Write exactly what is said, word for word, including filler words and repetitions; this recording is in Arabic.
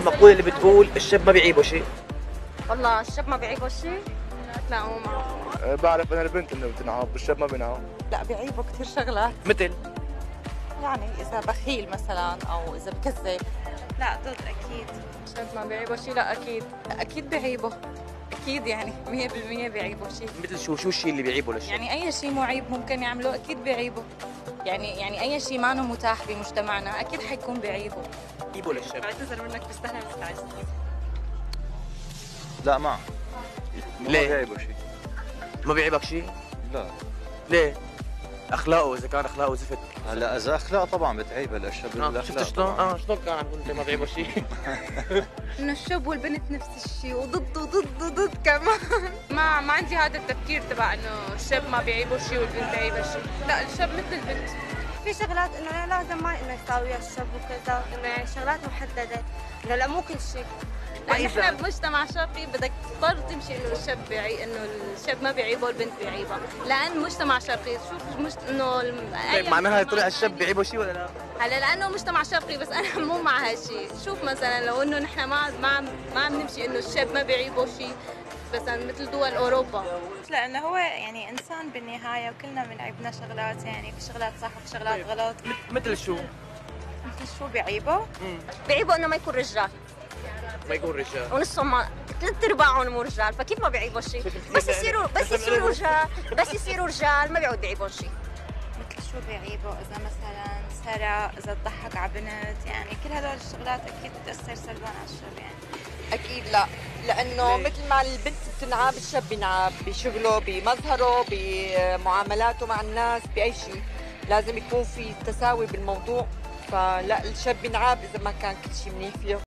المقولة اللي بتقول الشاب ما بيعيبه شيء؟ والله الشاب ما بيعيبه شيء؟ لا مو معه. أه، بعرف انا البنت انه بتنعب، الشاب ما بينعب. لا بيعيبه كثير شغلات، مثل يعني اذا بخيل مثلا او اذا بكذب. لا ضد اكيد. الشاب ما بيعيبه شيء؟ لا اكيد. اكيد بيعيبه، اكيد يعني مية بالمية بيعيبه شيء. مثل شو شو الشيء اللي بيعيبه للشاب؟ يعني اي شيء معيب ممكن يعمله اكيد بيعيبه. يعني يعني اي شيء ما متاح بمجتمعنا اكيد حيكون بعيبه. بيعيبه للشاب. بعتذر منك بس انا مستعجل. لا ما ليه؟ ما بيعيبه شيء. ما بيعيبك شيء؟ لا ليه؟ اخلاقه، اذا كان اخلاقه زفت. هلا اذا اخلاق طبعا بتعيب الشاب اه الاخلاق. شفت شلون؟ طبعاً. اه شلون كان عم يقول ما بيعيبه شيء؟ انه الشاب والبنت نفس الشيء، وضد وضد وضد كمان. ما ما عندي هذا التفكير تبع انه الشاب ما بيعيبه شيء والبنت بيعيبها شيء، لا الشاب مثل البنت. في شغلات انه لازم ما انه يساويها الشاب وكذا، انه يعني شغلات محدده، انه لا مو كل شيء. لان احنا بمجتمع شرقي بدك تضطر تمشي انه الشاب بيعي انه الشاب ما بيعيبه والبنت بيعيبها، لان مجتمع شرقي شوف مش انه طيب معناها طلع الشاب بيعيبه شيء ولا لا؟ هلا لانه مجتمع شرقي، بس انا مو مع هالشيء. شوف مثلا لو انه نحن ما ما ما عم نمشي انه الشاب ما بيعيبه شيء، مثلا مثل دول اوروبا. لانه هو يعني انسان بالنهايه وكلنا بنعيبنا شغلات، يعني في شغلات صح وفي شغلات طيب. غلط. مثل شو؟ مثل شو بيعيبه؟ بيعيبه انه ما يكون رجال، ما يكون رجال. ونصهم ما ثلاث ارباعهم مو رجال، فكيف ما بيعيبوا شيء؟ بس يصيروا بس يصيروا رجال بس يصيروا رجال ما بيعود بيعيبون شيء. مثل شو بيعيبه؟ اذا مثلا سرق، اذا ضحك على بنت، يعني كل هدول الشغلات اكيد بتاثر سلبا على الشاب. يعني اكيد لا، لانه مثل ما البنت بتنعب الشاب بينعب بشغله، بمظهره، بمعاملاته مع الناس، باي شيء لازم يكون في تساوي بالموضوع. فلا الشاب بينعب اذا ما كان كل شيء منيح فيه.